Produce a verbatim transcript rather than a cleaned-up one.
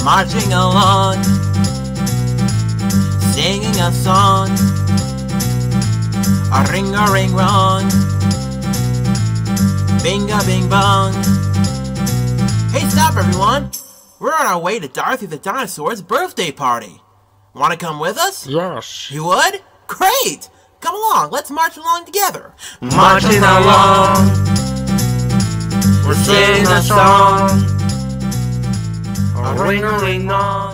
marching along, singing a song, a ring-a-ring rong, bing-a-bing bong. Hey, stop everyone! We're on our way to Dorothy the Dinosaur's birthday party. Want to come with us? Yes. You would? Great! Come along, let's march along together. Marching along, we're singing a song, a ring-a-ring-rong.